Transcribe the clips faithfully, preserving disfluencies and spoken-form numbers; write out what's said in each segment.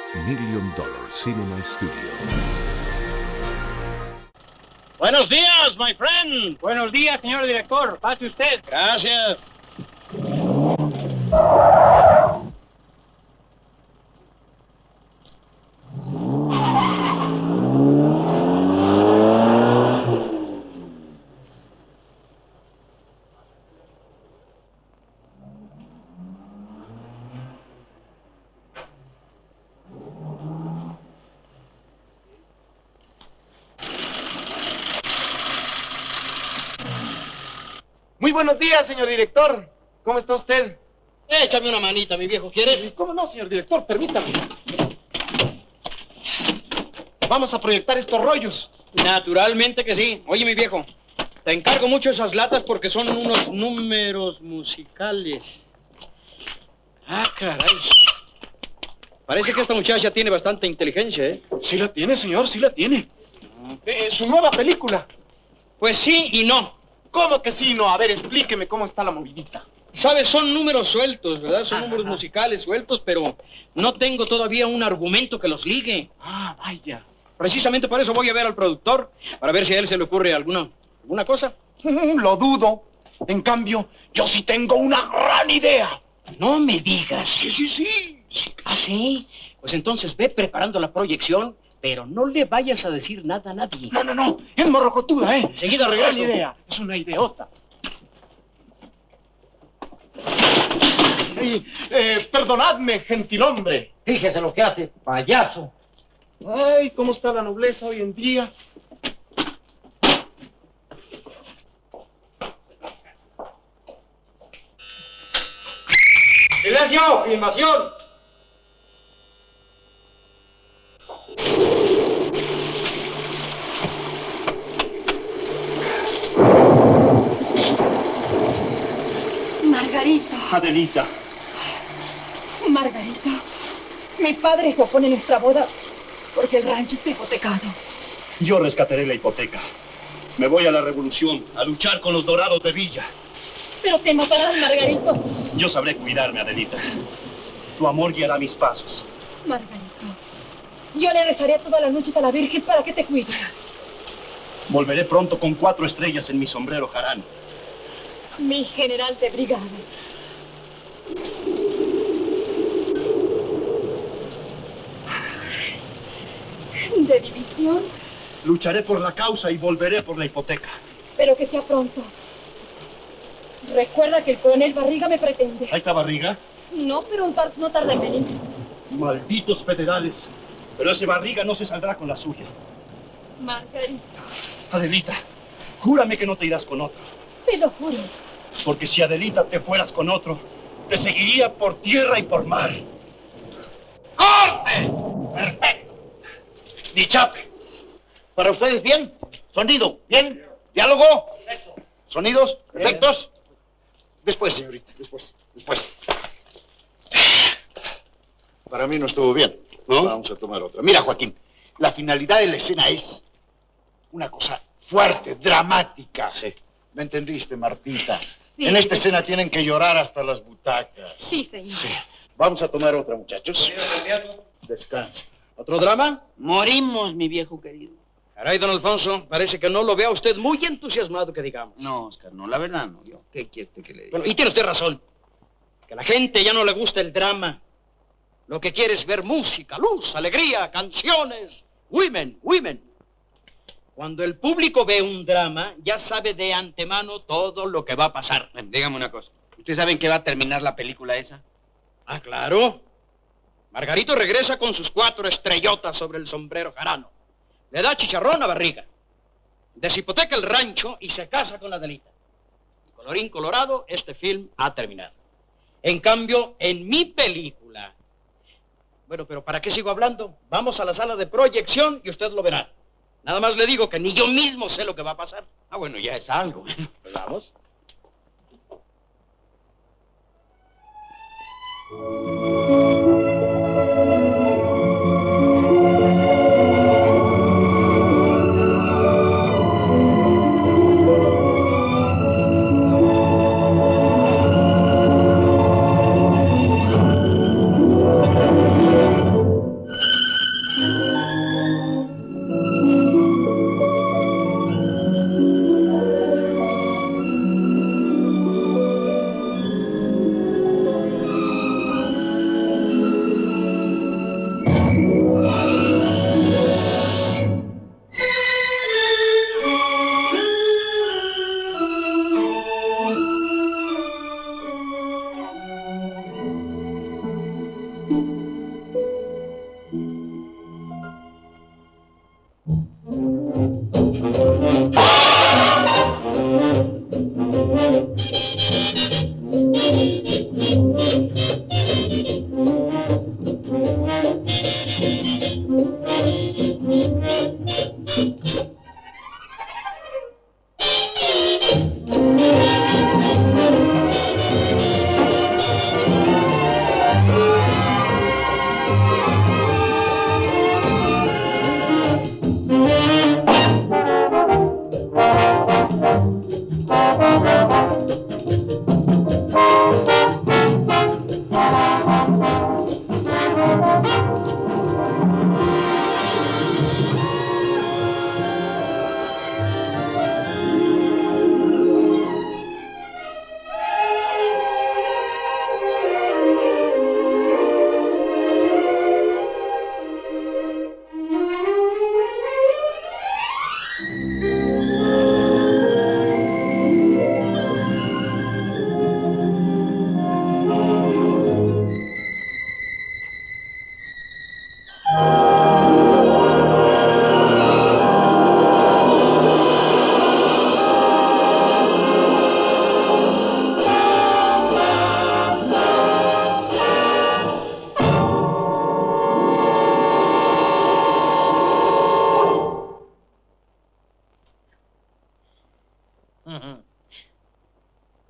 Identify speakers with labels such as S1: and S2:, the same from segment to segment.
S1: Million Dollar Cinema Studio.
S2: Buenos días, my friend.
S3: Buenos días, señor director. Pase usted.
S2: Gracias.
S4: Muy buenos días, señor director. ¿Cómo está usted?
S2: Échame una manita, mi viejo, ¿quieres?
S4: ¿Cómo no, señor director? Permítame. Vamos a proyectar estos rollos.
S2: Naturalmente que sí. Oye, mi viejo, te encargo mucho esas latas porque son unos números musicales. Ah, caray. Parece que esta muchacha tiene bastante inteligencia, ¿eh?
S4: Sí la tiene, señor, sí la tiene. Eh, su nueva película.
S2: Pues sí y no.
S4: ¿Cómo que sí, no? A ver, explíqueme cómo está la movidita.
S2: Sabes, son números sueltos, ¿verdad? Son
S4: Ajá.
S2: números musicales sueltos, pero no tengo todavía un argumento que los ligue.
S4: Ah, vaya.
S2: Precisamente por eso voy a ver al productor, para ver si a él se le ocurre alguna, alguna cosa.
S4: Lo dudo. En cambio, yo sí tengo una gran idea.
S2: No me digas.
S4: Sí, sí, sí.
S2: Sí, ¿ah, sí? Pues entonces ve preparando la proyección, pero no le vayas a decir nada a nadie.
S4: No, no, no. Es morrocotuda, ¿eh?
S2: Enseguida
S4: Gran
S2: regreso.
S4: idea. Es una idiota. Y, eh, perdonadme, gentilhombre.
S3: Fíjese lo que hace, payaso.
S4: Ay, cómo está la nobleza hoy en día.
S2: ¡Silencio! ¡Filmación!
S5: Margarita.
S4: Adelita.
S5: Margarita. Mi padre se opone a nuestra boda porque el rancho está hipotecado.
S6: Yo rescataré la hipoteca. Me voy a la revolución, a luchar con los dorados de Villa.
S5: Pero te matarán, Margarito.
S6: Yo sabré cuidarme, Adelita. Tu amor guiará mis pasos.
S5: Margarito. Yo le rezaré todas las noches a la Virgen para que te cuide.
S6: Volveré pronto con cuatro estrellas en mi sombrero jarano.
S5: Mi general de brigada. ¿De división?
S6: Lucharé por la causa y volveré por la hipoteca.
S5: Pero que sea pronto. Recuerda que el coronel Barriga me pretende.
S6: ¿Ahí está Barriga?
S5: No, pero un tar no tarda en venir.
S6: Malditos federales. Pero ese Barriga no se saldrá con la suya.
S5: Margarita,
S6: Adelita, júrame que no te irás con otro.
S5: te lo juro.
S6: Porque si, Adelita, te fueras con otro, te seguiría por tierra y por mar.
S4: ¡Corte! Perfecto. Ni chape. Para ustedes, bien. Sonido, bien. Diálogo. Sonidos, efectos. Después, señorita, después, después. Para mí no estuvo bien, ¿no? Vamos a tomar otra. Mira, Joaquín, la finalidad de la escena es una cosa fuerte, dramática. Sí. ¿Me entendiste, Martita?
S5: Sí.
S4: En esta escena tienen que llorar hasta las butacas.
S5: Sí, señor.
S4: Sí. Vamos a tomar otra, muchachos. Descansa.
S2: ¿Otro drama?
S3: Morimos, mi viejo querido.
S2: Caray, don Alfonso, parece que no lo vea usted muy entusiasmado, que digamos.
S3: No, Oscar, no, la verdad no. Yo, ¿qué quiere que le diga?
S2: Bueno, y tiene usted razón. Que a la gente ya no le gusta el drama. Lo que quiere es ver música, luz, alegría, canciones. Women, women. Cuando el público ve un drama, ya sabe de antemano todo lo que va a pasar.
S3: Dígame una cosa. ¿Usted sabe en qué va a terminar la película esa?
S2: Ah, claro. Margarito regresa con sus cuatro estrellotas sobre el sombrero jarano. Le da chicharrón a Barriga. Deshipoteca el rancho y se casa con Adelita. Y colorín colorado, este film ha terminado. En cambio, en mi película... Bueno, pero ¿para qué sigo hablando? Vamos a la sala de proyección y usted lo verá. Nada más le digo que ni yo mismo sé lo que va a pasar.
S3: Ah, bueno, ya es algo.
S2: Pues vamos.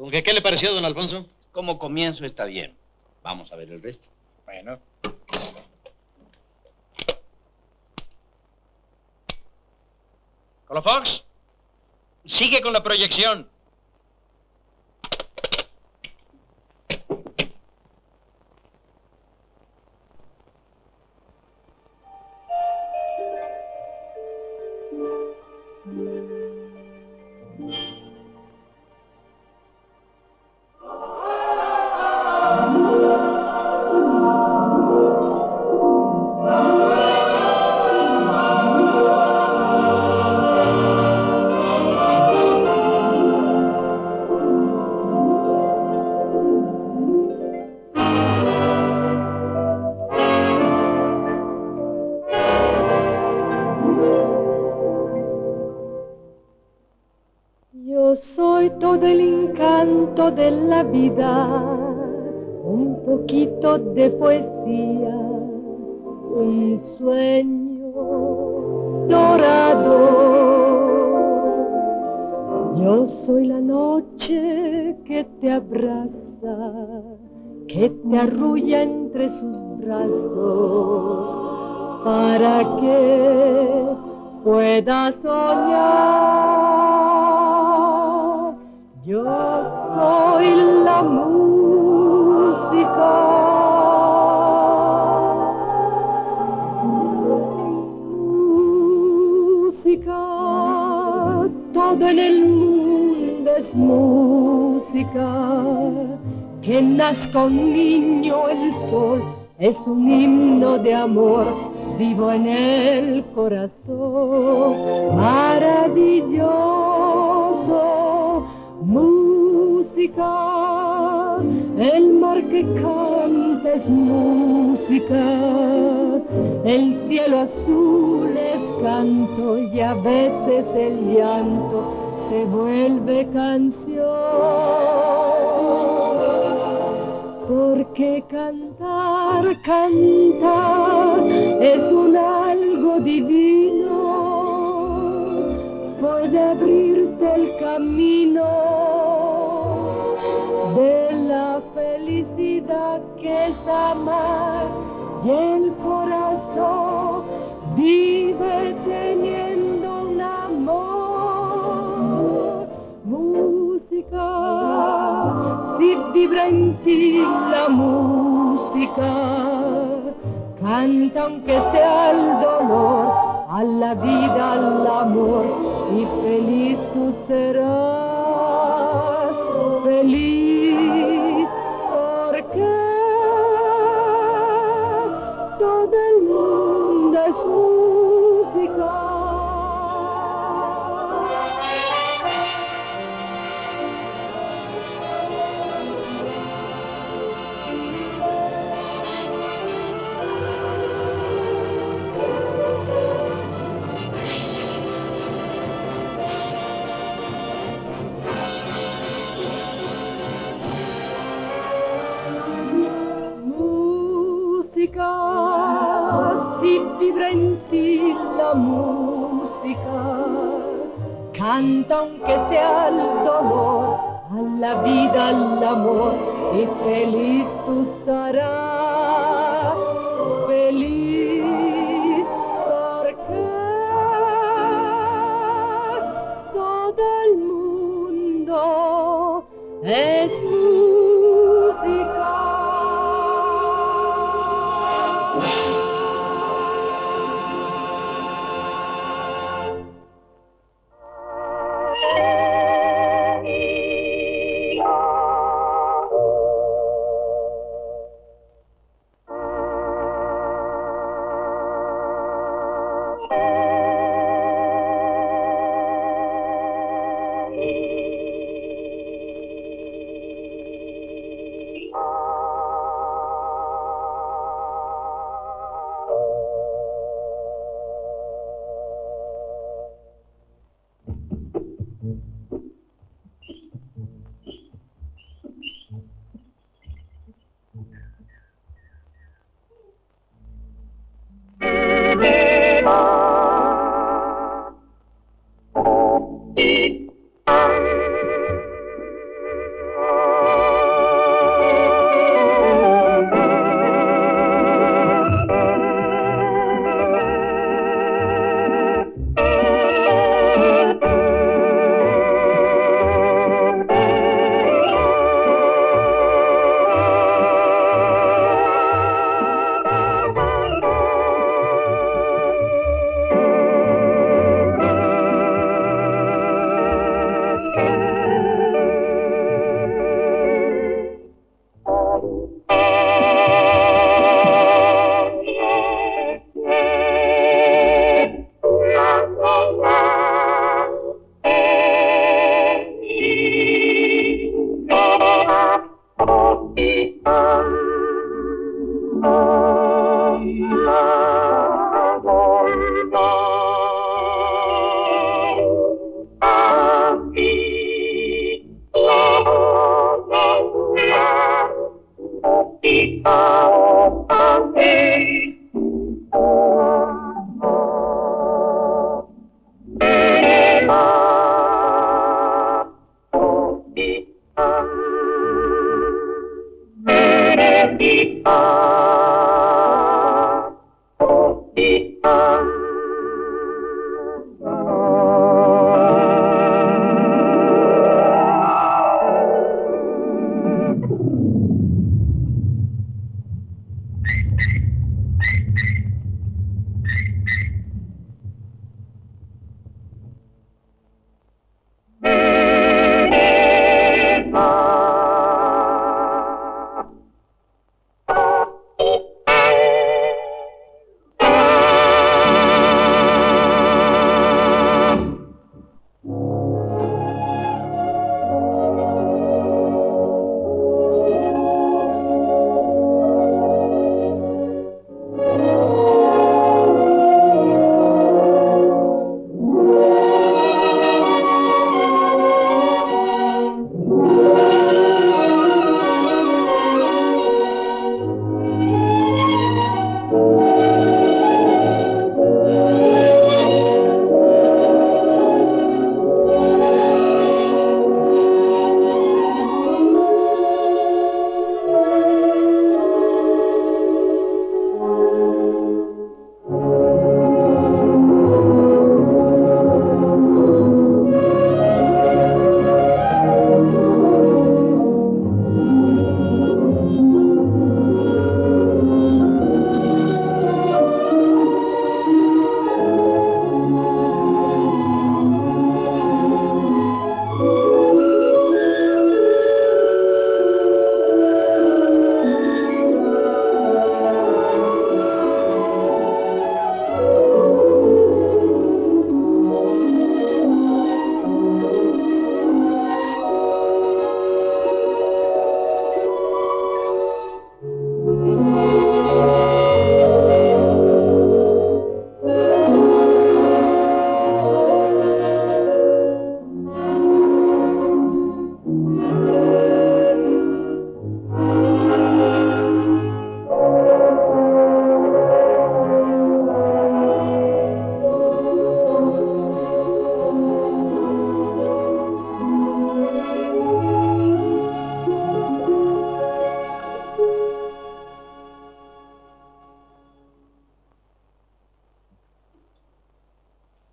S2: ¿Con qué, qué le pareció, don Alfonso?
S3: Como comienzo está bien. Vamos a ver el resto.
S2: Bueno. Colofox, sigue con la proyección.
S7: Todo el encanto de la vida, un poquito de poesía, un sueño dorado. Yo soy la noche que te abraza, que te arrulla entre sus brazos, para que puedas soñar. Yo soy la música, música, todo en el mundo es música, que nazca un niño el sol, es un himno de amor, vivo en el corazón, maravilloso. Música, el mar que canta es música, el cielo azul es canto y a veces el llanto se vuelve canción. Porque cantar, cantar es un algo divino, puede abrirte el camino de la felicidad que es amar, y el corazón vive teniendo un amor. Música, si vibra en ti la música, canta aunque sea el dolor, a la vida, al amor, y feliz tú serás, feliz, porque todo el mundo es música. Si vibra en ti la música, canta aunque sea el dolor, a la vida, al amor, y feliz tú serás, feliz, porque todo el mundo es música.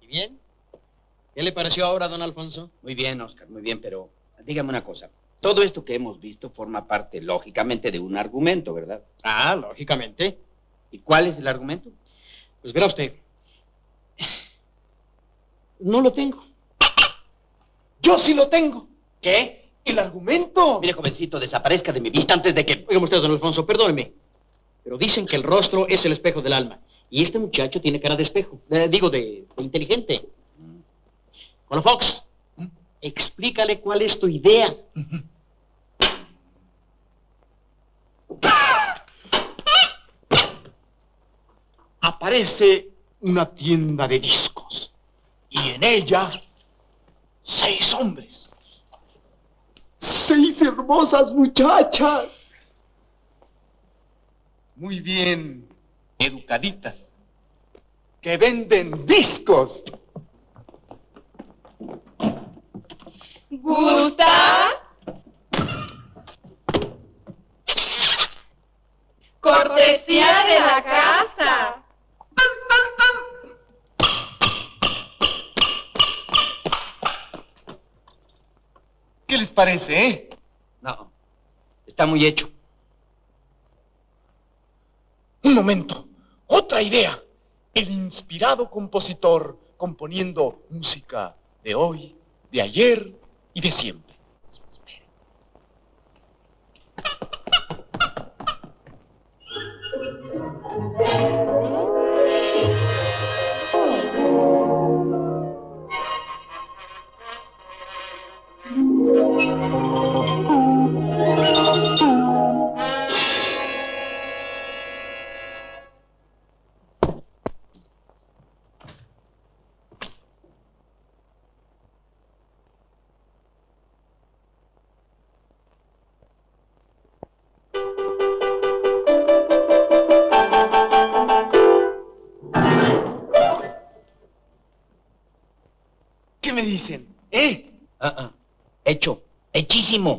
S2: ¿Y bien? ¿Qué le pareció ahora, don Alfonso?
S3: Muy bien, Oscar, muy bien, pero dígame una cosa. Todo esto que hemos visto forma parte, lógicamente, de un argumento, ¿verdad?
S2: Ah, lógicamente.
S3: ¿Y cuál es el argumento?
S2: Pues verá usted. No lo tengo.
S8: Yo sí lo tengo.
S3: ¿Qué?
S8: El argumento.
S3: Mire, jovencito, desaparezca de mi vista antes de que...
S2: Oiga usted, don Alfonso, perdóneme. Pero dicen que el rostro es el espejo del alma. Y este muchacho tiene cara de espejo. Eh, digo, de, de inteligente. Con Fox, explícale cuál es tu idea.
S8: Aparece una tienda de discos. Y en ella, seis hombres. Seis hermosas muchachas. Muy bien educaditas. Que venden discos.
S9: ¿Gusta? Cortesía de la casa.
S8: ¿Qué les parece, eh?
S3: No, está muy hecho.
S8: Un momento. Otra idea. El inspirado compositor componiendo música de hoy, de ayer y de siempre. ¿Qué me dicen? ¿Eh?
S3: Ah, ah. Hecho. Hechísimo.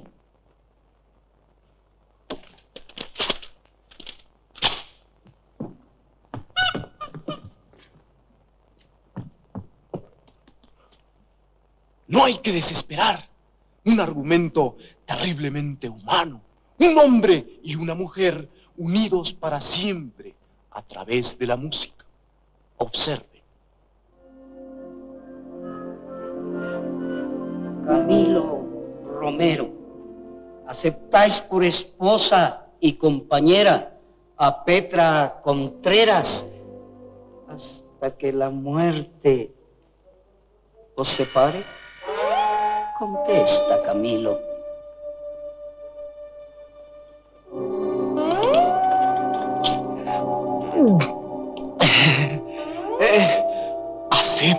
S8: No hay que desesperar. Un argumento terriblemente humano. Un hombre y una mujer unidos para siempre a través de la música. Observe.
S10: Camilo Romero, ¿aceptáis por esposa y compañera a Petra Contreras hasta que la muerte os separe? Contesta, Camilo.
S8: Eh, acepto.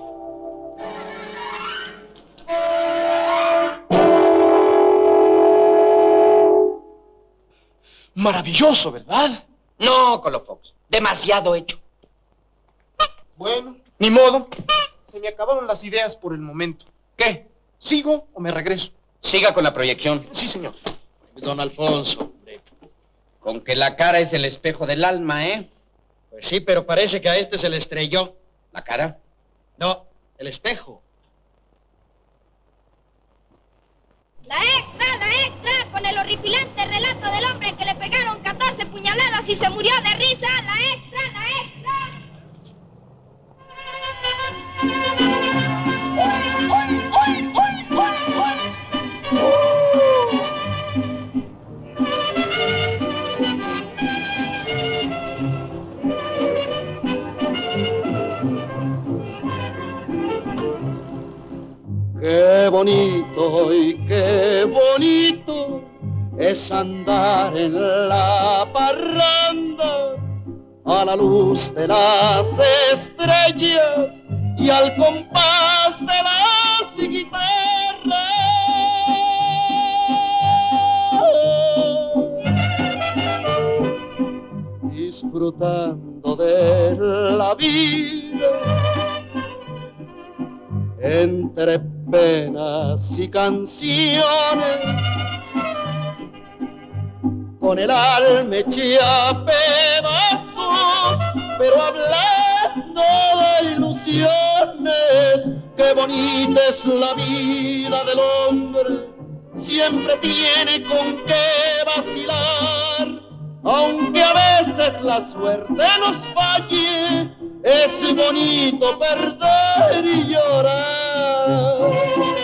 S8: Maravilloso, ¿verdad?
S3: No, Colofox. Demasiado hecho.
S8: Bueno, ni modo. Se me acabaron las ideas por el momento. ¿Qué? ¿Sigo o me regreso?
S3: Siga con la proyección.
S8: Sí, señor.
S2: Don Alfonso, hombre.
S3: Con que la cara es el espejo del alma, ¿eh?
S2: Pues sí, pero parece que a este se le estrelló.
S3: ¿La cara?
S2: No, el espejo.
S9: La extra, la extra, con el horripilante relato del hombre que le pegaron catorce puñaladas y se murió de risa. La extra, la extra.
S10: Qué bonito y qué bonito es andar en la parranda a la luz de las estrellas y al compás de las guitarras. Disfrutando de la vida entre penas y canciones, con el alma hecha a pedazos, pero hablando de ilusiones. qué bonita es la vida del hombre, siempre tiene con qué vacilar. Aunque a veces la suerte nos falle, es bonito perder y llorar.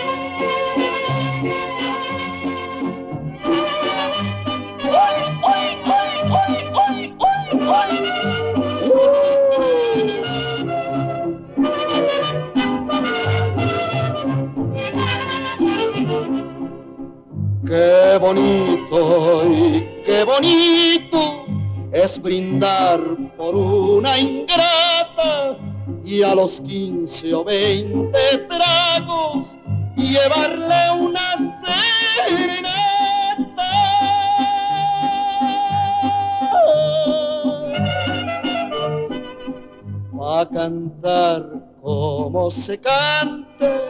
S10: Qué bonito y qué bonito es brindar por una ingrata y a los quince o veinte tragos llevarle una serenata. A cantar como se canta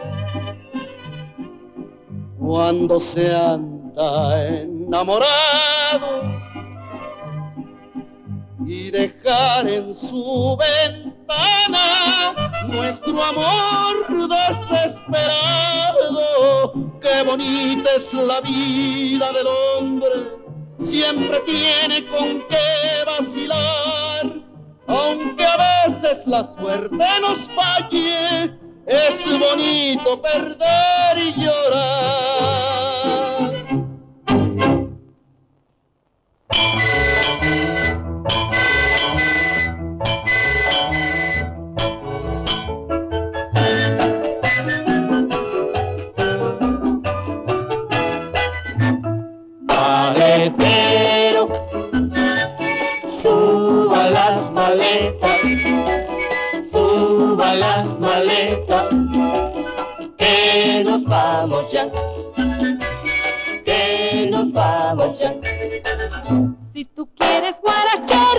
S10: cuando se anda enamorado y dejar en su ventana nuestro amor desesperado. Qué bonita es la vida del hombre, siempre tiene con qué vacilar. Aunque a veces la suerte nos falle, es bonito perder y llorar.
S11: Maletero, suba las maletas, suba las maletas, que nos vamos ya, que nos vamos ya.
S7: Si tú quieres guarachar,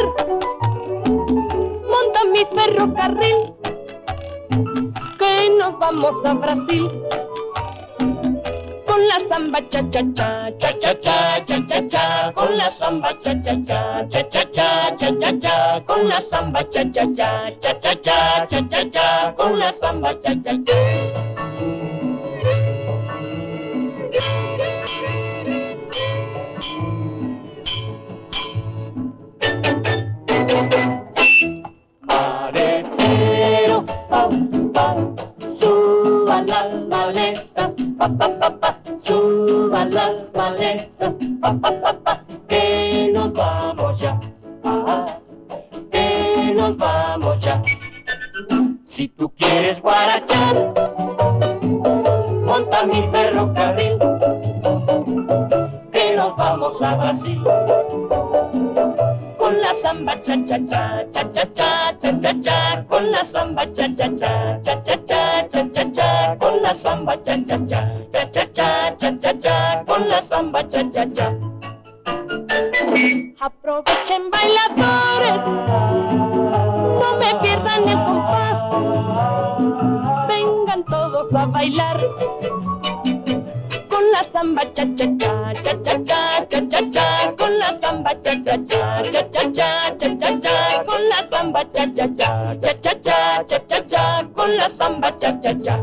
S7: monta mi ferrocarril, que nos vamos a Brasil. Con la samba cha cha cha cha cha cha cha cha cha, con la samba cha cha cha cha cha cha cha cha cha, con la samba cha cha cha cha cha cha cha cha cha, con la samba cha cha cha.
S11: Maletero, pau, pau, suban las maletas, pa, pa, pa, pa, suban las maletas, pa, pa, pa, pa, que nos vamos ya, ah, que nos vamos ya. Si tú quieres guarachar, monta mi ferrocarril, que nos vamos a Brasil. Con la samba cha cha cha cha cha cha cha cha cha, con la samba cha cha cha cha cha cha cha cha cha, con la samba cha cha cha cha cha cha cha cha cha, con la samba cha cha cha.
S7: Aprovechen bailadores, no me pierdan el compás, vengan todos a bailar. Con la samba cha cha cha cha cha cha cha cha cha, con la samba cha cha cha cha cha cha cha cha cha, con la samba cha cha cha cha cha cha cha cha cha, con la samba cha cha cha.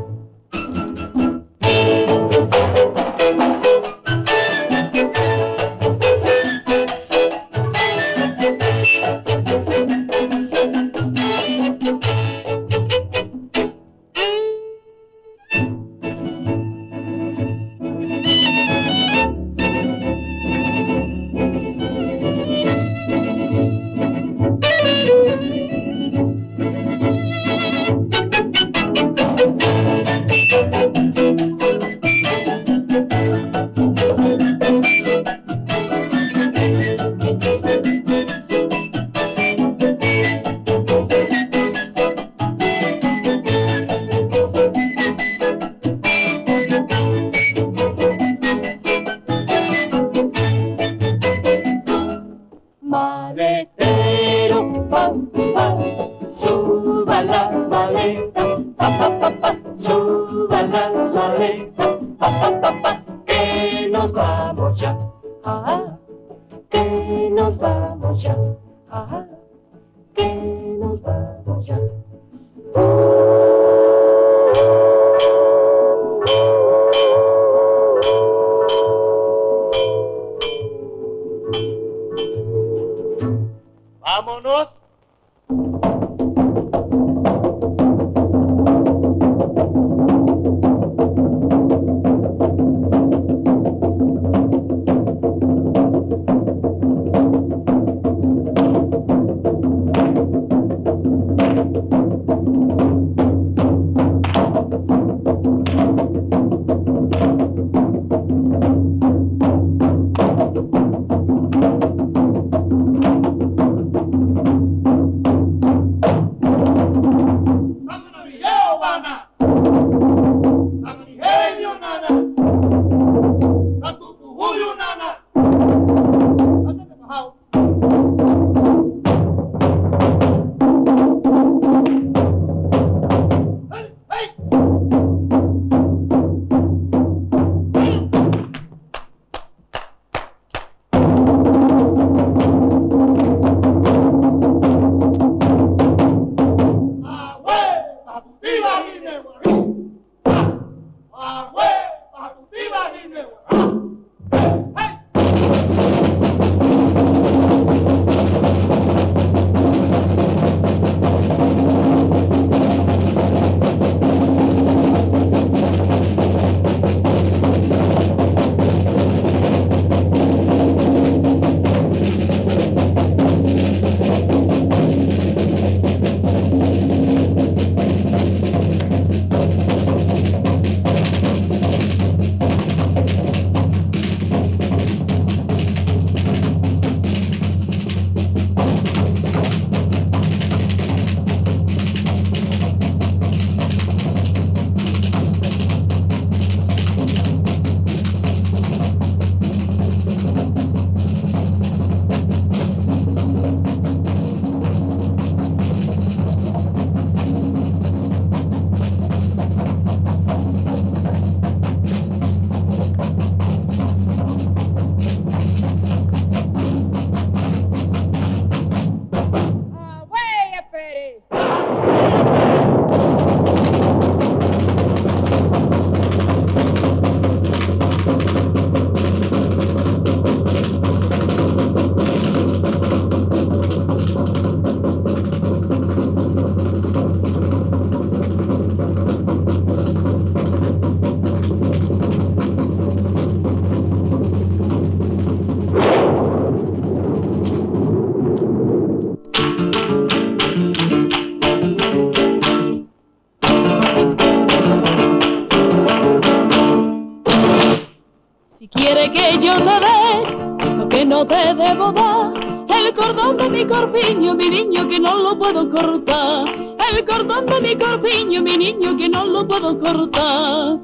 S7: yo te dé lo que no te debo dar. El cordón de mi corpiño, mi niño, que no lo puedo cortar. El cordón de mi corpiño, mi niño, que no lo puedo cortar.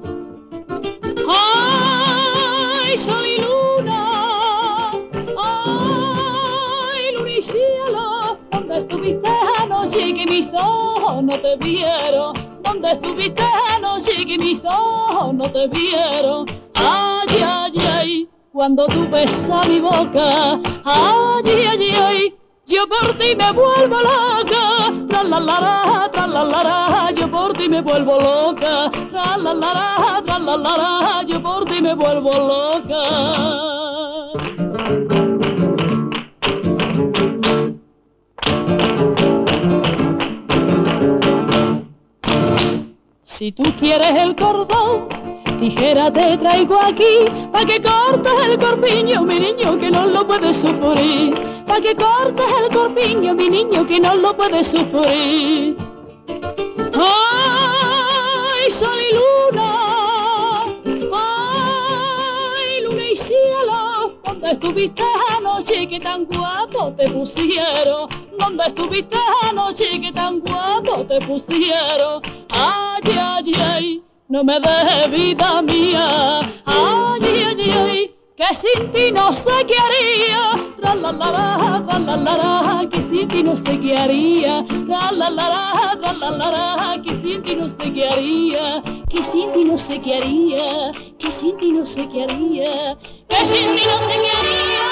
S7: Ay, sol y luna, ay, luna y cielo, ¿dónde estuviste anoche que mis ojos no te vieron? ¿Dónde estuviste anoche que mis ojos no te vieron? Ay, ay, ay, cuando tú besas mi boca, ay, ay, ay, yo por ti me vuelvo loca, tra la la la, tra la la la, yo por ti me vuelvo loca, tra la la la, tra la la la, yo por ti me vuelvo loca. Si tú quieres el cordón, tijera te traigo aquí, pa' que cortes el corpiño, mi niño, que no lo puedes sufrir. Pa' que cortes el corpiño, mi niño, que no lo puedes sufrir. Ay, sol y luna, ay, luna y cielo, ¿dónde estuviste anoche que tan guapo te pusieron? ¿Dónde estuviste anoche que tan guapo te pusieron? Ay, ay, ay, no me dejes vida mía, ay, ay, ay, que sin ti no sé qué haría, tra la la la, tra la la la, que sin ti no sé qué haría, tra la la la, tra la la la, que sin ti no sé qué haría, que sin ti no sé qué haría, que sin ti no sé qué haría, que sin ti no sé qué haría.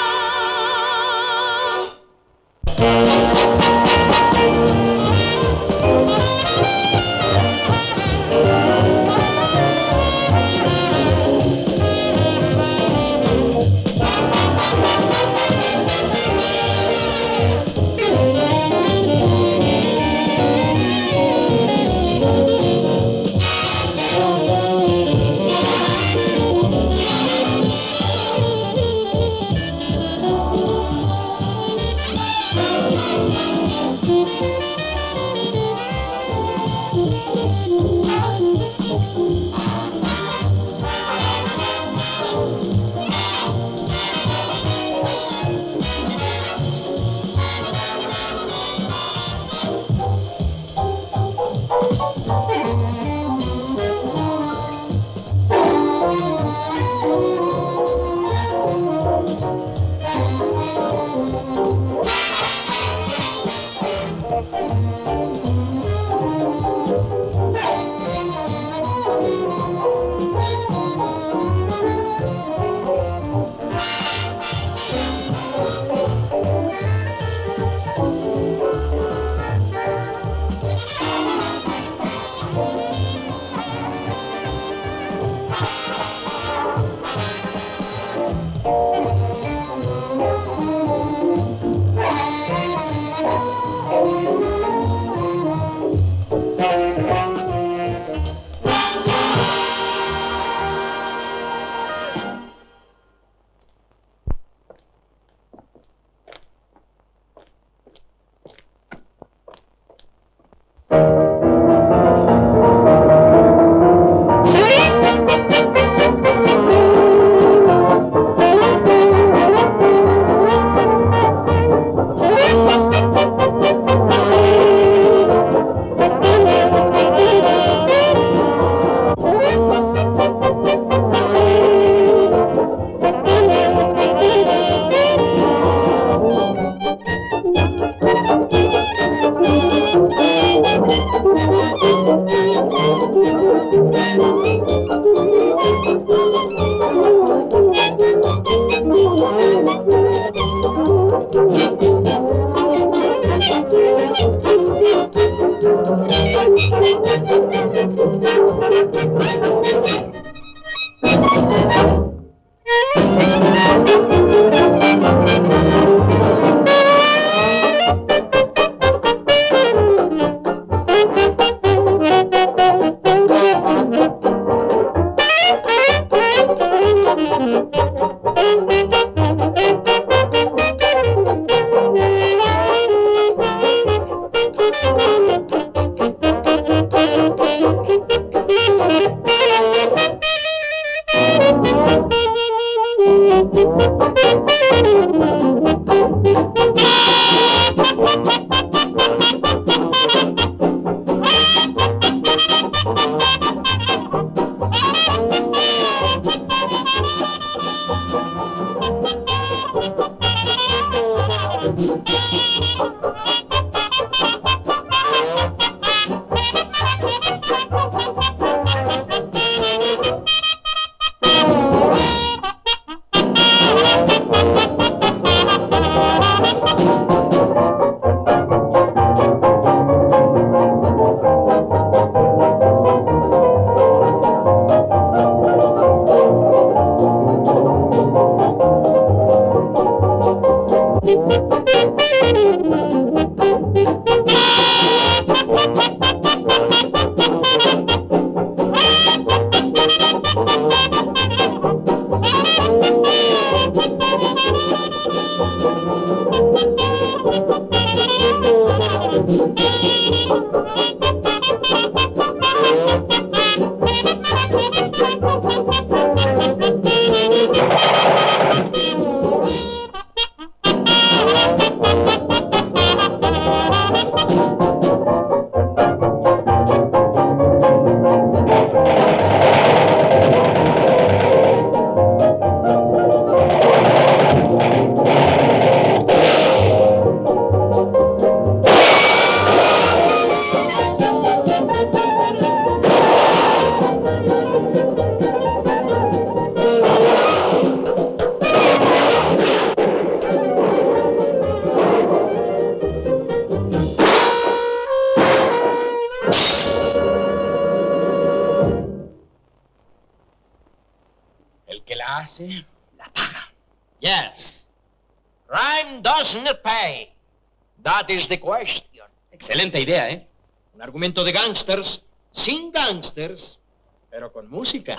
S2: Yes. Crime doesn't pay. That is the question.
S3: Excelente idea, ¿eh?
S2: Un argumento de gángsters, sin gángsters, pero con música.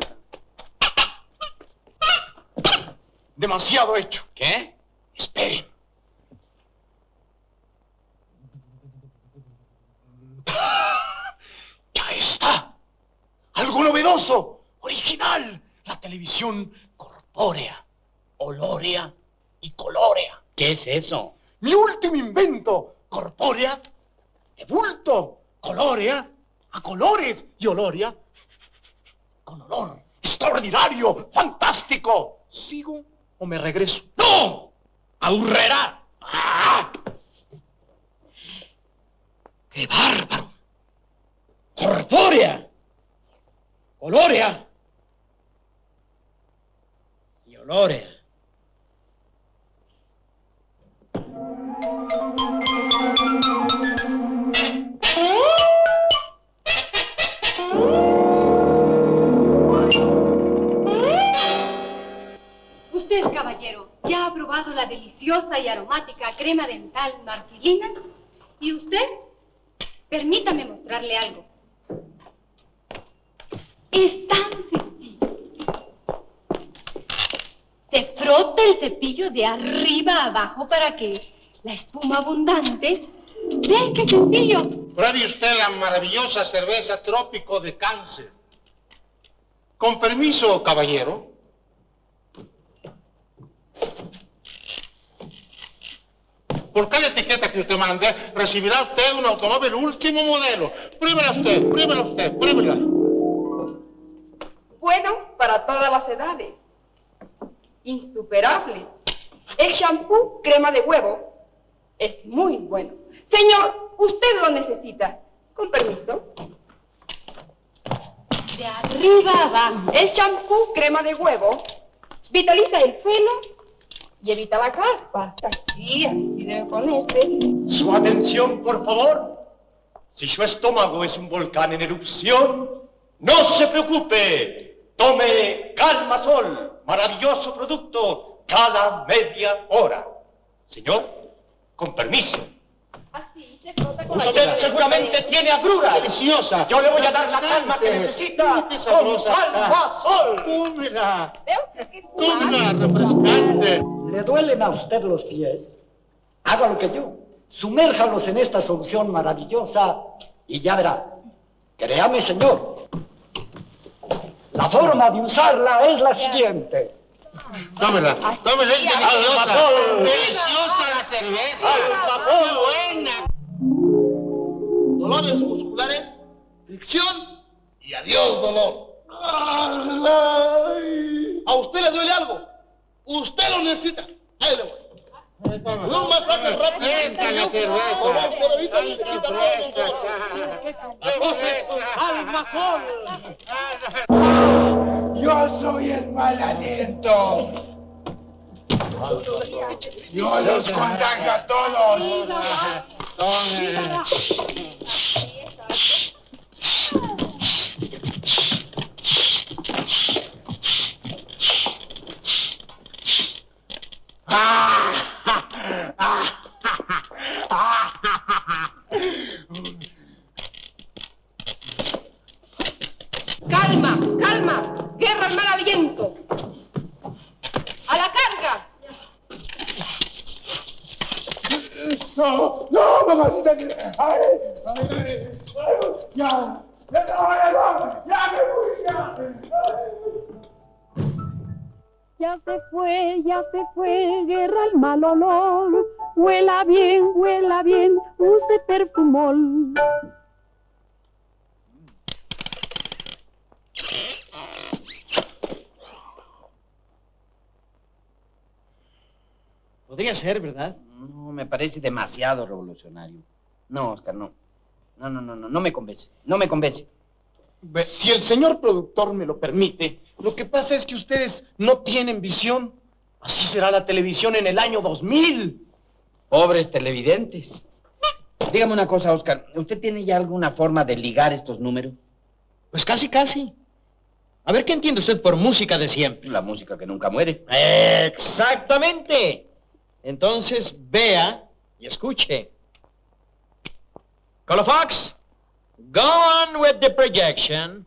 S8: Demasiado hecho.
S3: ¿Qué?
S8: Esperen. ¡Ya está! Algo novedoso, original. La televisión corpórea, olórea y colórea.
S3: ¿Qué es eso?
S8: Mi último invento, corpórea, de bulto, colórea, a colores y olorea, con olor extraordinario, fantástico. ¿Sigo o me regreso?
S2: ¡No! ¡Ahurrerá!
S8: ¡Ah!
S2: ¡Qué bárbaro! Corpórea, colórea y olórea.
S5: Usted, caballero, ya ha probado la deliciosa y aromática crema dental marfilina. ¿Y usted? Permítame mostrarle algo. Es tan sencillo. Se frota el cepillo de arriba a abajo para que la espuma abundante... ¡Ve qué sencillo!
S12: Pruebe usted la maravillosa cerveza Trópico de Cáncer. Con permiso, caballero. Por cada etiqueta que usted mande, recibirá usted un automóvil último modelo. Pruébela usted, pruébela usted, pruébela.
S13: Bueno, para todas las edades. Insuperable. El shampoo crema de huevo es muy bueno. Señor, usted lo necesita. Con permiso. De arriba abajo. El shampoo crema de huevo vitaliza el pelo y evita la caspa. Así, así debe ponerse.
S6: Su atención, por favor. Si su estómago es un volcán en erupción, no se preocupe. Tome Calmasol, maravilloso producto, cada media hora. Señor, con permiso.
S13: Así se frota con la
S6: Usted
S13: llave.
S6: seguramente tiene agruras.
S12: Deliciosa.
S6: Yo le voy a dar la calma que necesita
S12: Qué
S6: con
S12: sabrosa.
S6: Calmasol.
S12: Tómela.
S13: ¿Ve usted qué
S12: Tómela, refrescante.
S14: ¿Le duelen a usted los pies? Haga lo que yo. Sumérjalos en esta solución maravillosa y ya verá. Créame, señor. La forma de usarla es la siguiente.
S12: Tómela, tómela, es deliciosa. Deliciosa la cerveza. Muy buena. Dolores musculares, fricción y adiós dolor. ¿A usted le duele algo? Usted lo necesita. Ahí le voy. Un masaje rápido. Esta la cerveza. Con un poderito se quita todo. La cosa es Calmasol.
S4: Yo soy el mal aliento. Yo los contagio a todos.
S12: mamacita. Ay, ay, ay, ya, ya, ya, ya me fui, ya.
S7: Ya se fue, ya se fue, guerra el mal olor. Huela bien, huela bien, use perfumol.
S2: Podría ser, ¿verdad?
S3: No, me parece demasiado revolucionario. No, Oscar, no. No, no, no, no, no me convence. No me convence.
S8: Si el señor productor me lo permite, lo que pasa es que ustedes no tienen visión. Así será la televisión en el año dos mil.
S3: Pobres televidentes. Dígame una cosa, Oscar. ¿Usted tiene ya alguna forma de ligar estos números?
S2: Pues casi, casi. A ver, ¿qué entiende usted por música de siempre?
S3: La música que nunca muere.
S2: ¡Exactamente! Entonces, vea y escuche. Colofox, go on with the projection.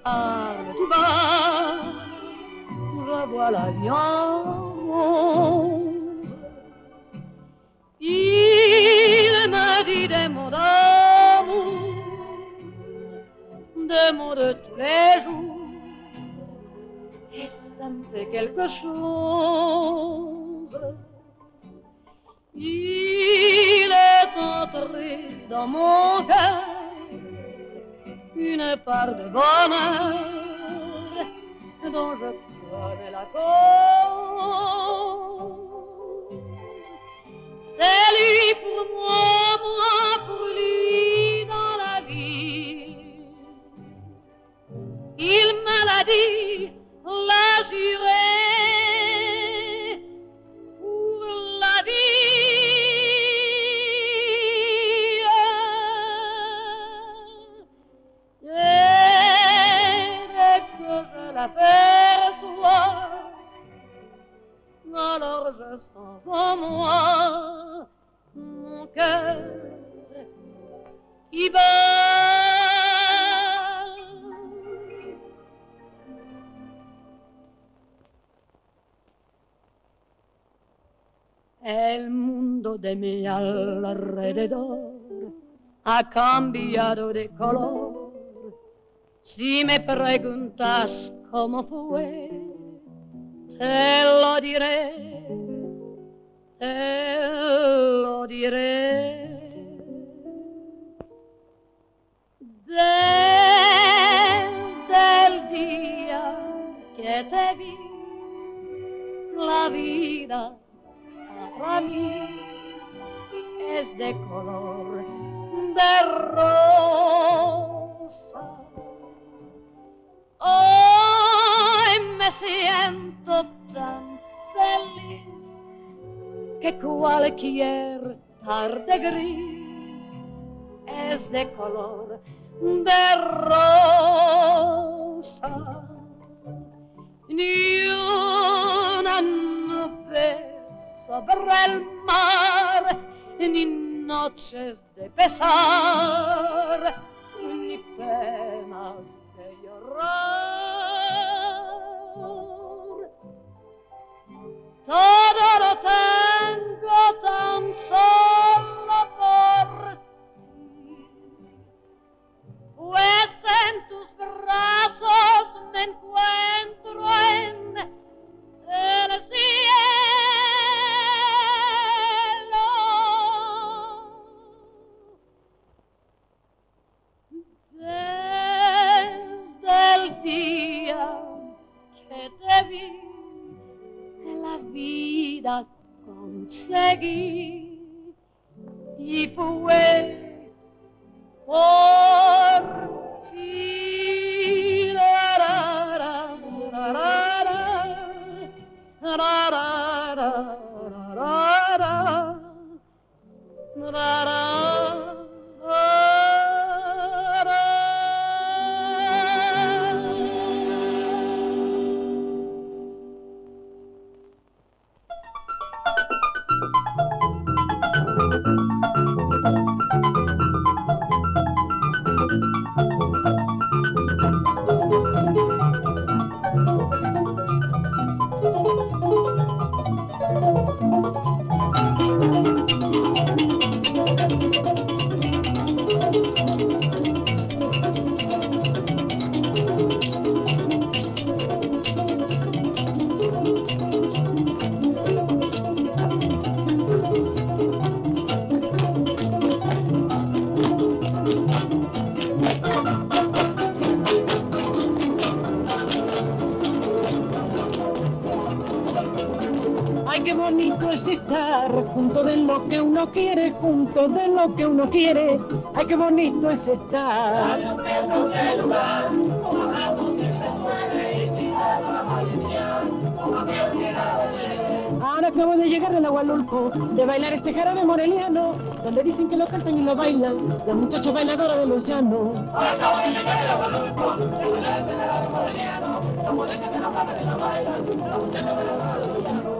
S7: parles tout bas, je vois la viande. Il me dit des mots d'amour, des mots de tous les jours, et ça me fait quelque chose. Il est entré dans mon cœur une part de bonheur dont je connais la cause. C'est lui pour moi, moi pour lui dans la vie. Il me l'a dit, l'a juré pour la vie. Et dès que je l'aperçois, alors je sens en moi mon cœur qui bat. El mundo de mi alrededor ha cambiado de color. Si me preguntas cómo fue, te lo diré, te lo diré. Desde el día que te vi, la vida para mí es de color de rosa. Hoy me siento tan feliz que cualquier tarde gris es de color de rosa. Ni una nube sobre el mar, ni noches de pesar, ni penas de llorar. Todo lo tengo tan solo por ti, pues en tus brazos me encuentro en el cielo. Desde el día que te vi, la vida conseguí y fue por ti. La, la, la, la, la, la, la, la, la, la, la. Junto de lo que uno quiere, junto de lo que uno quiere, ay, qué bonito es estar. Dale un beso a un celular, un abrazo si se puede, y si da la maldición, como que hubiera de. Ahora acabo de llegar del Agualulco, de bailar este jarabe moreliano, donde dicen que lo cantan y lo bailan, la muchacha bailadora de los llanos. Ahora acabo de llegar del Agualulco, de bailar este jarabe moreliano, como dicen que lo cantan y lo bailan, la muchacha bailadora de los llanos.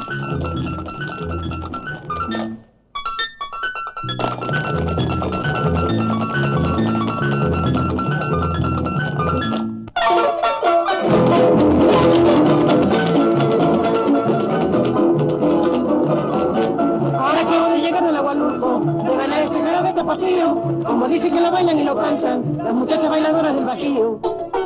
S7: Thank you. Bajío, como dicen que lo bailan y lo cantan, las muchachas bailadoras del Bajío.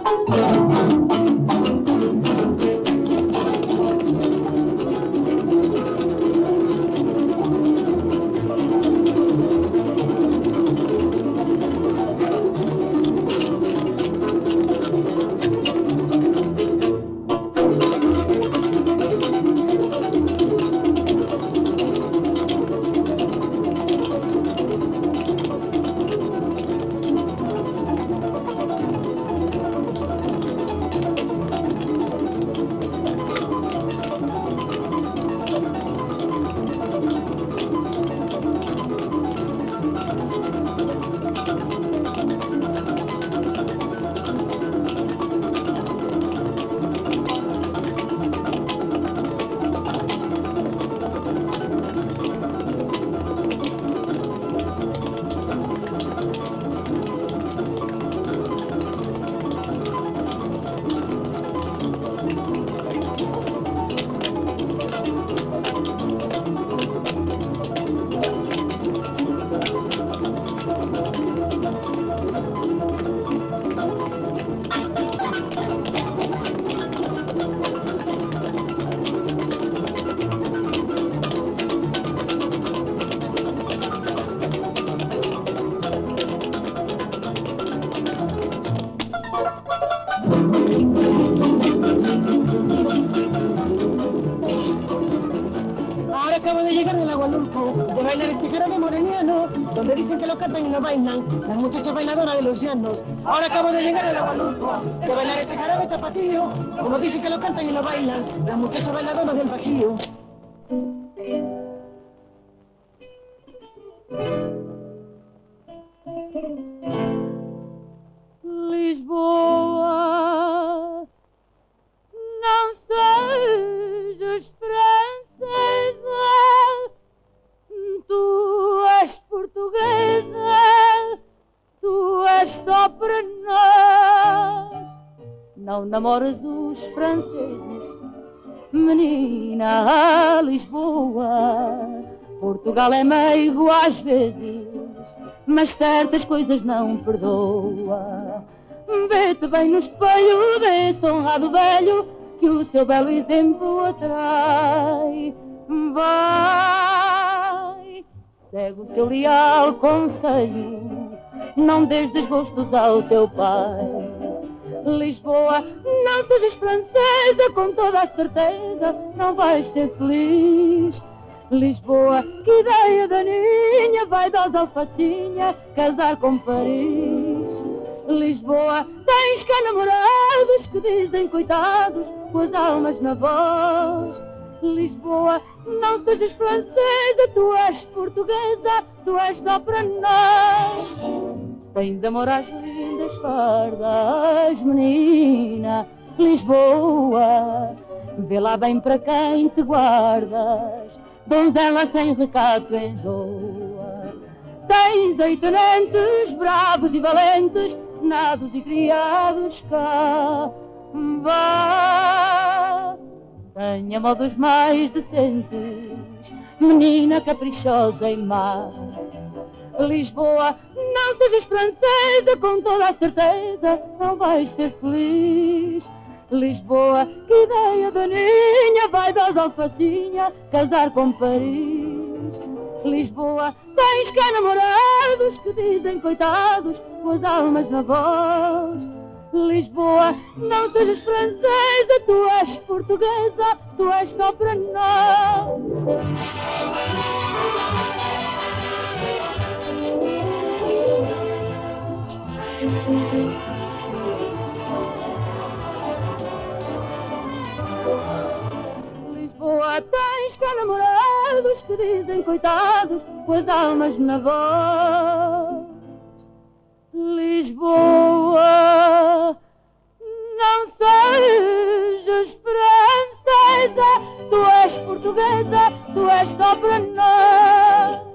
S7: Ahora acabo de llegar del Agualulco, de bailar este jarabe moreniano, donde dicen que lo cantan y no bailan, las muchachas bailadoras de los llanos. Ahora acabo de llegar del Agualulco, de bailar este jarabe tapatío, como dicen que lo cantan y no bailan, las muchachas bailadoras del Bajío.
S15: Lisboa, não sejas francesa, tu és portuguesa, tu és só para nós. Não namoras os franceses, menina, Lisboa. Portugal é meigo às vezes, mas certas coisas não perdoa. Vê-te bem no espelho desse honrado velho que o seu belo exemplo atrai. Vai, segue o seu leal conselho, não des desgostos ao teu pai. Lisboa, não sejas francesa, com toda a certeza não vais ser feliz. Lisboa, que ideia daninha, vaidosa alfacinha, casar com Paris. Lisboa, tens cá namorados que dizem coitados, com as almas na voz. Lisboa, não sejas francesa, tu és portuguesa, tu és só para nós. Tens amor às lindas fardas, menina, Lisboa, vê lá bem para quem te guardas, donzela sem recato enjoa. Tens aí tenentes bravos e valentes, nados e criados cá. Vá, tenha modos mais decentes, menina caprichosa e má. Lisboa, não sejas francesa, com toda a certeza não vais ser feliz. Lisboa, que ideia daninha, vaidosa alfacinha, casar com Paris. Lisboa, tens cá namorados que dizem coitados, com as almas na voz. Lisboa, não sejas francesa, tu és portuguesa, tu és só para nós. Lisboa, tens cá namorados que dizem coitados, com as almas na voz. Lisboa, não sejas francesa, tu és portuguesa, tu és só para nós.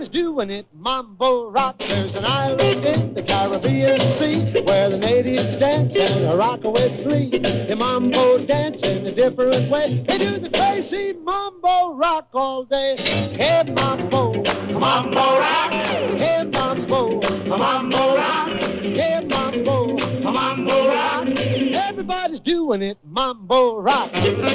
S16: Everybody's doing it, mambo rock. There's an island in the Caribbean Sea where the natives dance and rock with glee. They mambo dance in a different way. They do the crazy mambo rock all day. Hey mambo, mambo rock. Hey mambo, mambo rock. Hey mambo, mambo rock. Everybody's doing it, mambo rock.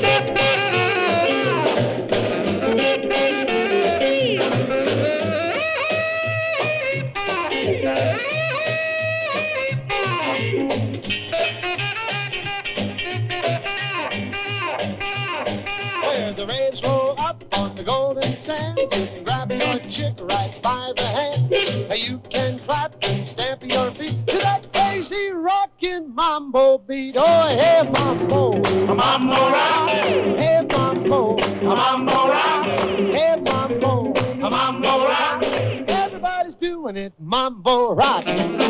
S16: Where the waves roll up on the golden sand, you can grab your chick right by the hand. You can clap and stamp your feet to that crazy rockin' mambo beat. Oh, hey mambo, mambo rock. Hey mambo, mambo rock. Hey mambo, mambo rock. Everybody's doing it, mambo rock.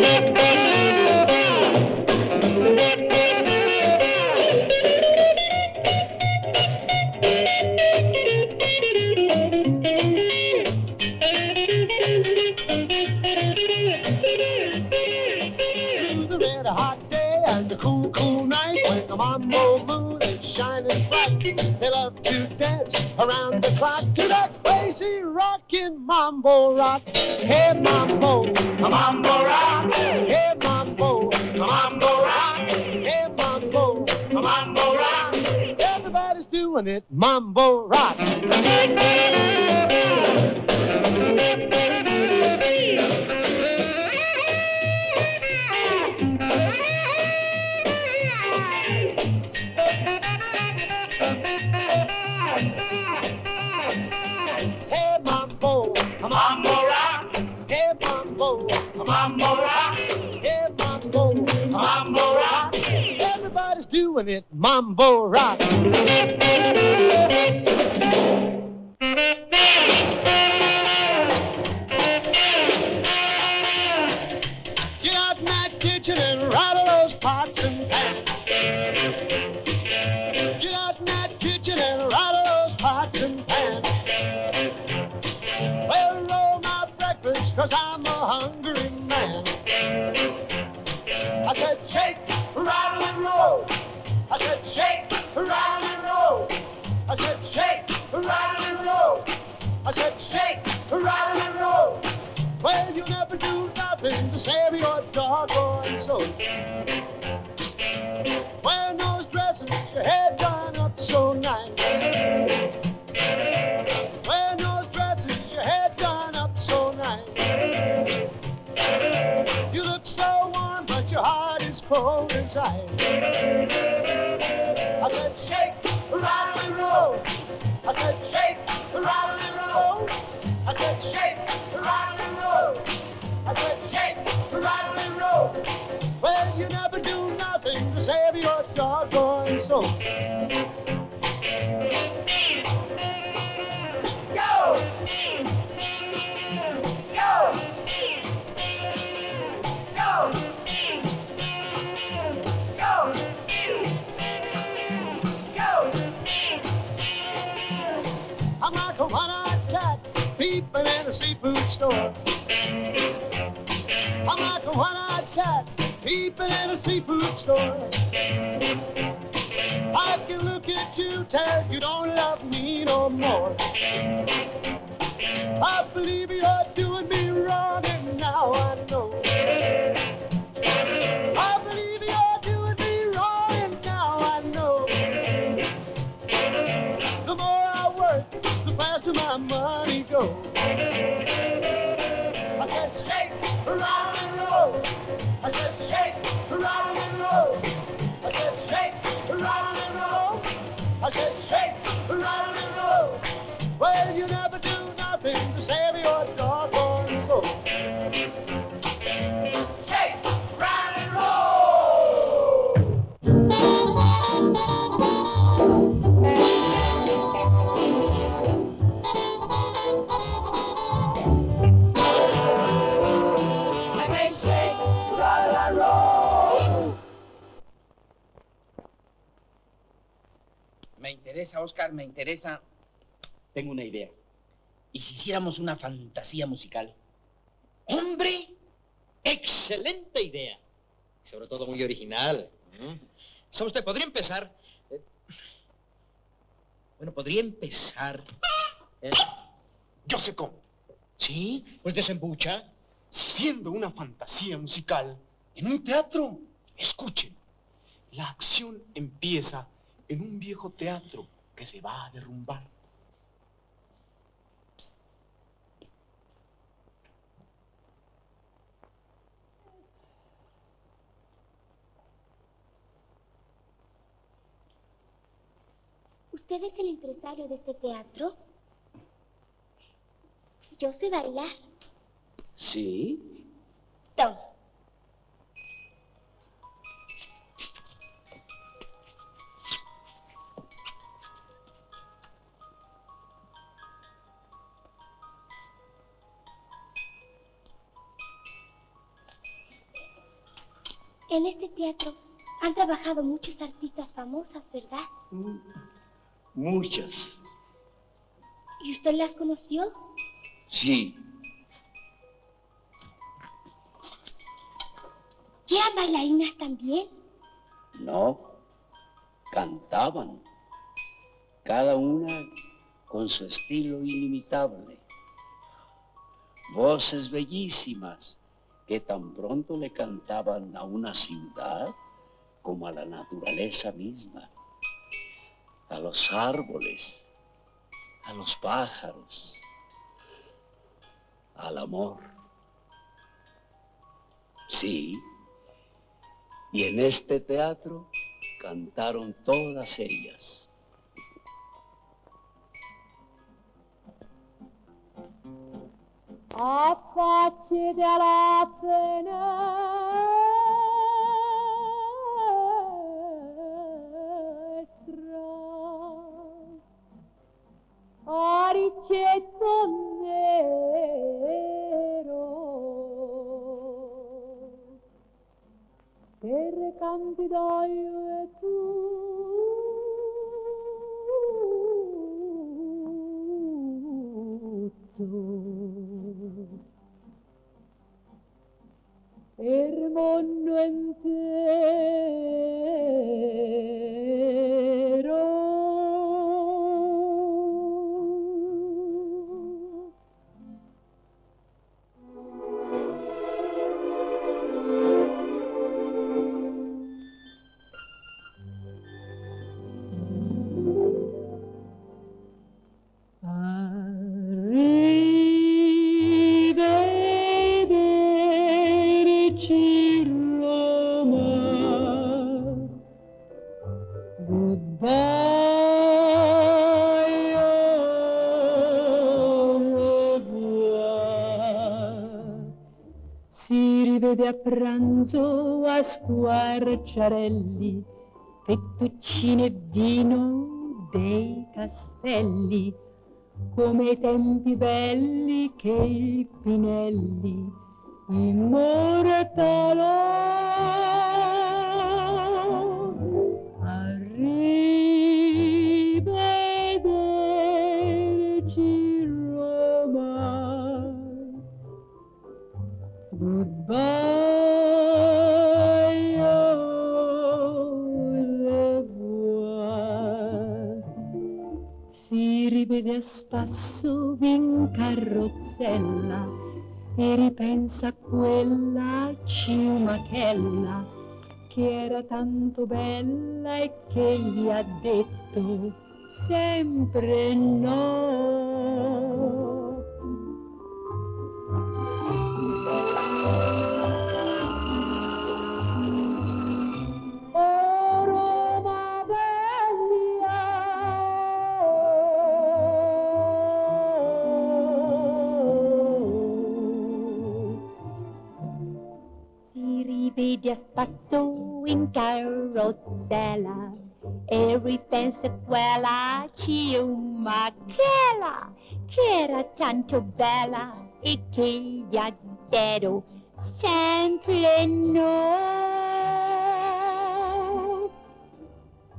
S16: A hot day and a cool, cool night when the mambo moon is shining bright. They love to dance around the clock to that crazy rockin' mambo rock. Hey mambo, a mambo rock. Hey mambo, a mambo rock. Hey mambo, a mambo rock. Everybody's doing it, mambo rock. Hey mambo, mambo rock. Hey mambo, mambo rock. Hey mambo, mambo rock. Everybody's doing it, mambo rock. Get out in that kitchen and rattle those pots and pans. Get out in that kitchen and rattle those pots and pans. Well, roll my breakfast, cause I'm a hungry man. I said shake, rattle and roll. I said shake, rattle and roll. I said shake, rattle and roll. I said shake, rattle and roll. Well, you never do nothing to save your doggone soul. Wear those dresses, your hair done up so nice. Wear those dresses, your hair done up so nice. You look so warm, but your heart is cold as ice. I said shake, rattle and roll. I said shake, rattle and roll. I said shake, rattle and roll. I said shake, rattle and roll. Well, you never do nothing to save your doggone soul. Go! Go! Go! Go! Go! I'm like a one-eyed cat peeping in a seafood store. I'm like a one-eyed cat peeping in a seafood store. I can look at you, tell you don't love me no more. I believe you're doing me wrong, and now I know. I believe you're doing me wrong, and now I know. The more I work, the faster my money goes. I said shake, rattle and roll. I said shake, rattle and roll. I said shake, rattle and roll. I said shake, rattle and roll. Well, you never do nothing to save your doggone soul. Shake, rattle and roll.
S11: I say shake, rattle and roll.
S3: Me interesa, Oscar, me interesa. Tengo una idea. ¿Y si hiciéramos una fantasía musical?
S2: ¡Hombre! ¡Excelente idea! Sobre todo muy original. ¿eh? ¿Sabe usted? Podría empezar... Eh, bueno, podría empezar... Eh,
S8: Yo sé cómo.
S2: ¿Sí? Pues desembucha.
S8: Siendo una fantasía musical en un teatro, escuchen, la acción empieza en un viejo teatro que se va a derrumbar.
S9: ¿Usted es el empresario de este teatro? Yo sé bailar.
S3: ¿Sí?
S9: Toma. En este teatro han trabajado muchas artistas famosas, ¿verdad?
S3: Mm, muchas.
S9: ¿Y usted las conoció?
S3: Sí.
S9: ¿Y eran bailarinas también?
S3: No, cantaban. Cada una con su estilo inimitable. Voces bellísimas que tan pronto le cantaban a una ciudad como a la naturaleza misma, a los árboles, a los pájaros, al amor. Sí, y en este teatro cantaron todas ellas.
S15: Affacci alla finestra, a ricetto nero, per campi d'olio e il mondo intero. Arrivederci Roma, goodbye, au revoir. Si rivede a pranzo a Squarciarelli, fettuccine e vino dei castelli, come ai tempi belli che il Pinelli immortalò. Arrivederci Roma, goodbye, au revoir. Si rivede a spasso in carrozzella e ripensa a quella ciumachella che era tanto bella e che gli ha detto sempre no. Oh Roma si rivede a spasso in carrozzella e ripensa a quella ciumachella che era tanto bella e che gli ha detto sempre no.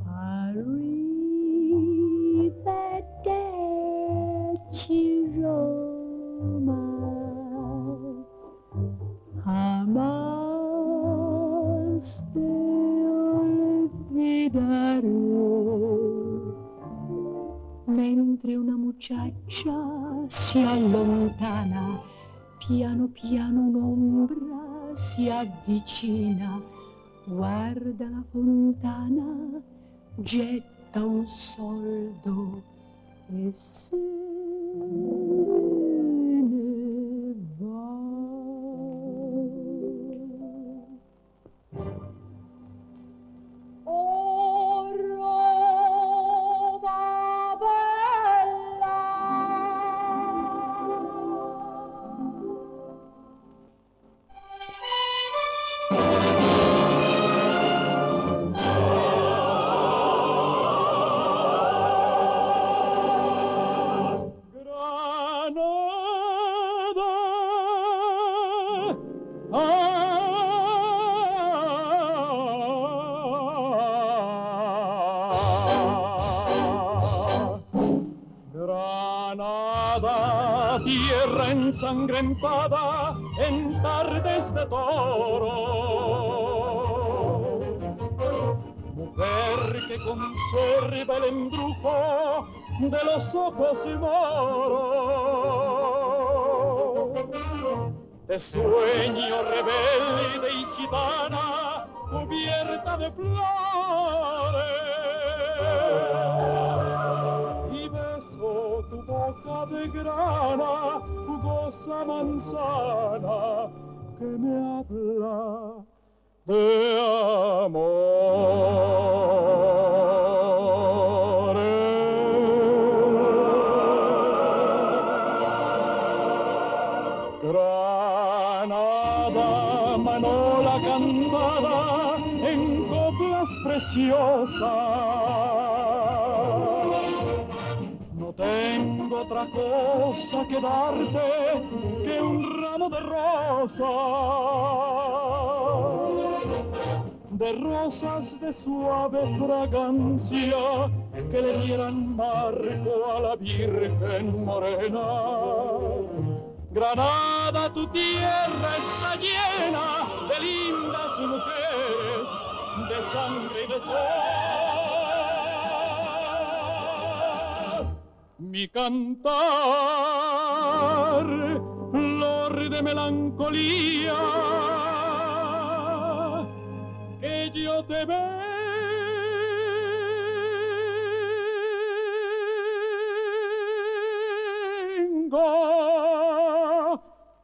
S15: Arrivederci Roma. già si allontana, piano piano un'ombra si avvicina, guarda la fontana, getta un soldo e se ne va. Oh, Roma bella,
S10: Granada, tierra ensangrentada en tardes de toro, mujer que conserva el embrujo de los ojos moros, de sueño rebelde y gitana cubierta de flores, y beso tu boca de grana, jugosa manzana que me habla de amor. Granada, manola cantada en coplas preciosas. No tengo otra cosa que darte que un ramo de rosas, de rosas de suave fragancia que le dieran marco a la Virgen morena. Granada, tu tierra está llena de lindas mujeres, de sangre y de sol. Mi cantar, flor de melancolía, que yo te vengo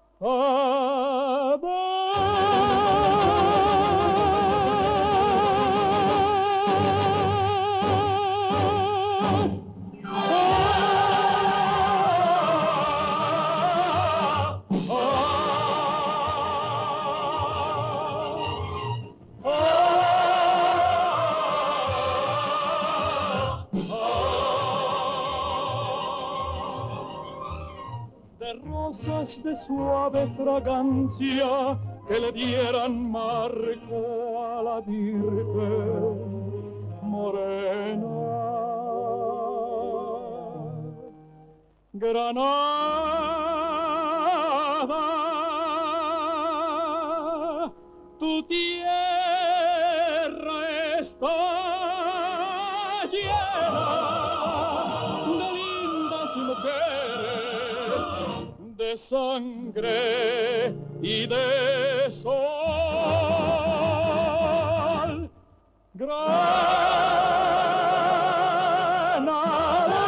S10: a de suave fragancia que le dieran marco a la Virgen morena. Granada, tu tierra está llena de lindas mujeres, de sangre y de sol. Granada.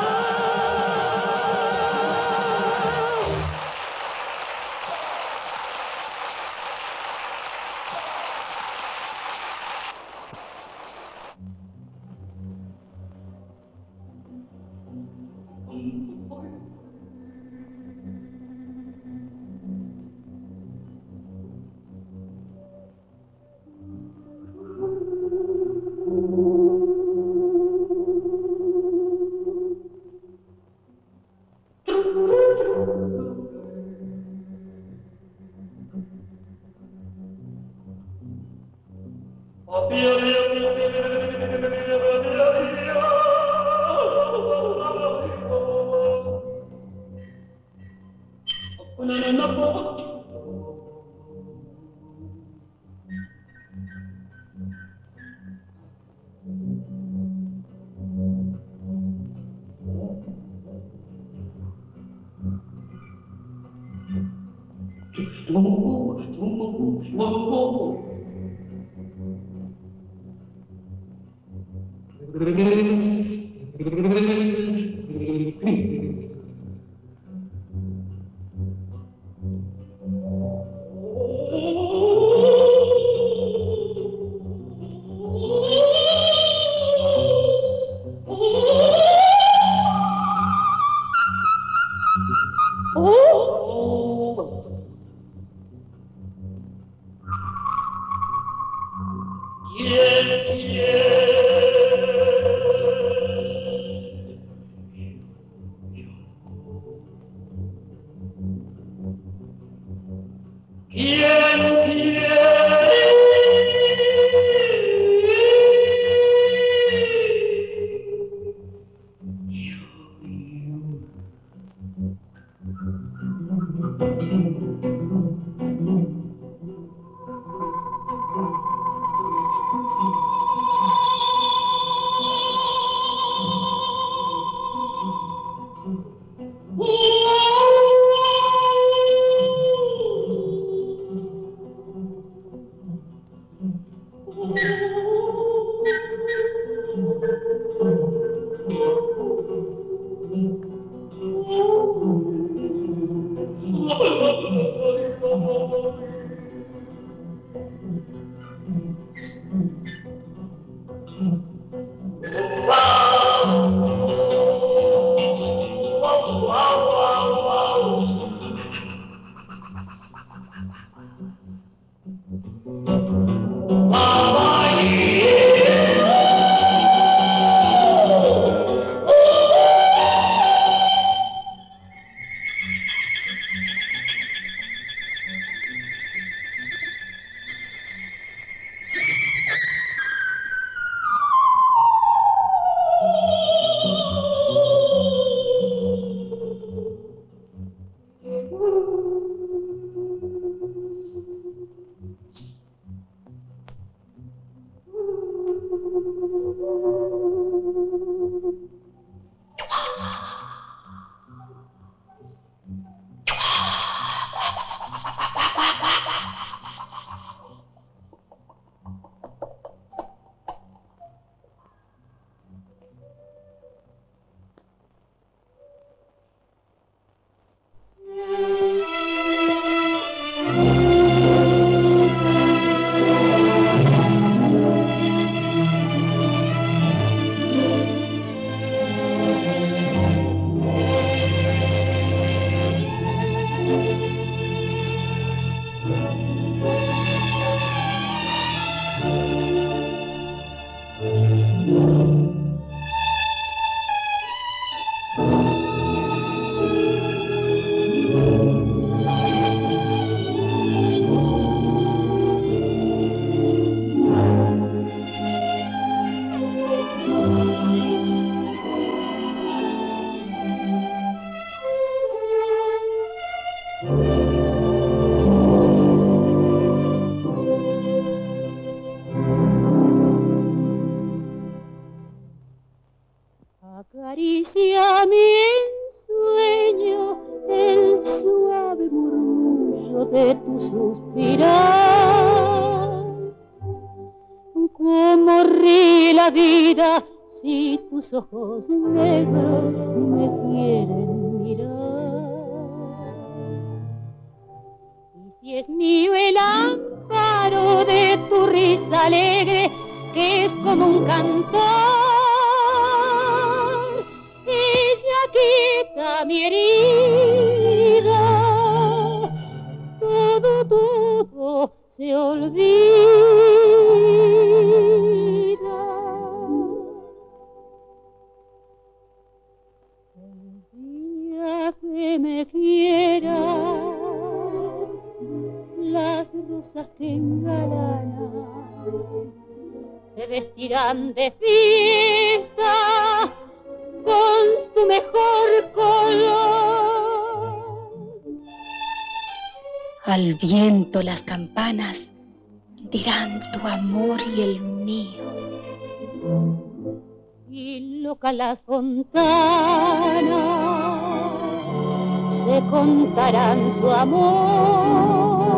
S15: Acaricia mi ensueño el suave murmullo de tu suspirar. Cómo ríe la vida si tus ojos negros me quieren mirar. Y si es mío el amparo de tu risa alegre, que es como un cantor, quita mi herida, todo, todo se olvida. El día que me quiera, las rosas que engalanan se vestirán de fiesta con su mejor color.
S17: Al viento las campanas dirán tu amor y el mío.
S15: Y loca las fontanas se contarán su amor.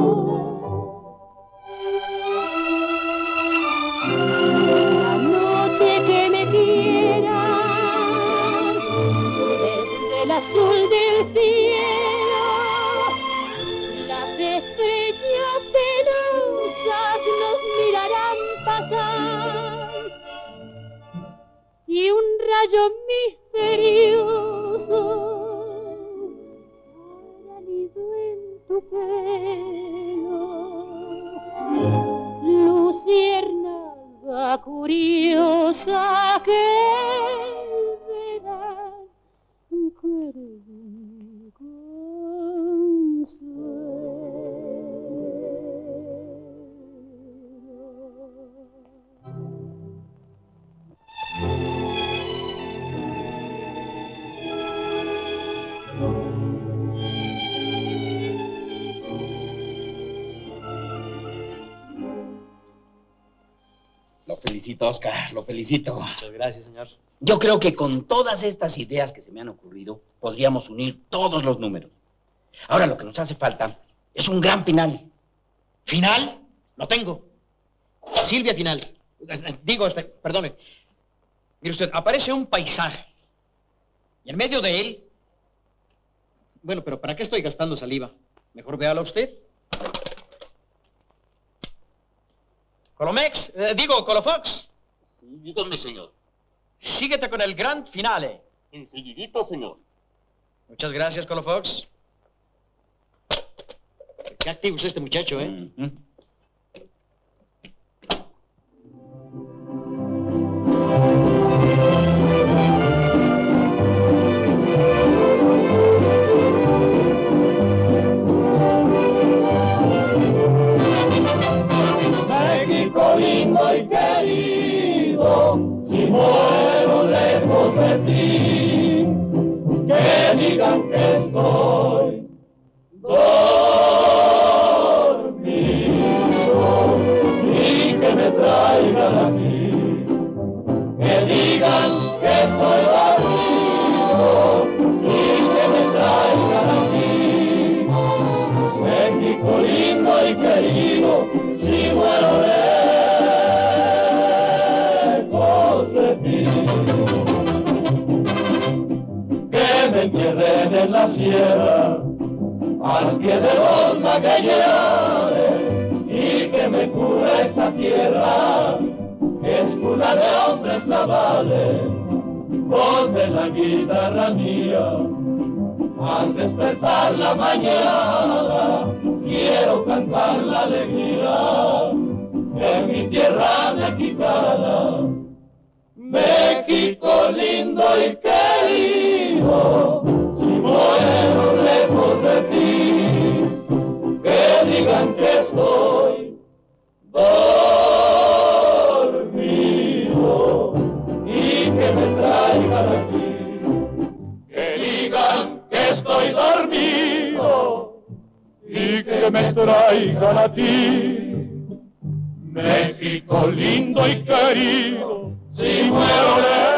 S15: La noche que me quieras, desde el azul del cielo, las estrellas celosas nos mirarán pasar, y un rayo misterioso hará nido en tu pelo. Luciérnaga curiosa que verás que eres mi
S3: Lo felicito, Oscar, lo felicito.
S2: Muchas gracias, señor.
S3: Yo creo que con todas estas ideas que se me han ocurrido, podríamos unir todos los números. Ahora lo que nos hace falta es un gran final.
S2: ¿Final? Lo tengo. Silvia Final. Digo, este, perdone. Mire usted, aparece un paisaje. Y en medio de él... Bueno, pero ¿para qué estoy gastando saliva? Mejor véalo usted. Colomex, eh, digo, Colofox.
S6: Dígame, señor.
S2: Síguete con el gran finale.
S6: Enseguidito, señor.
S2: Muchas gracias, Colofox. Qué activo es este muchacho, ¿eh?
S3: Mm-hmm.
S11: México lindo y querido, si muero lejos de ti, que digan que estoy dormido y que me traigan aquí, que digan que estoy dormido y que me traigan aquí. México lindo y querido, si muero lejos de ti, que me entierren en la sierra, al pie de los Magallanes, y que me cubra esta tierra, que es cuna de hombres navales, voz de la guitarra mía, al despertar la mañana, quiero cantar la alegría que mi tierra me quitara. México lindo y querido, si muero lejos de ti, que digan que estoy dormido y que me traigan aquí, que digan que estoy dormido y que me traigan a ti. México lindo y querido, si muero lejos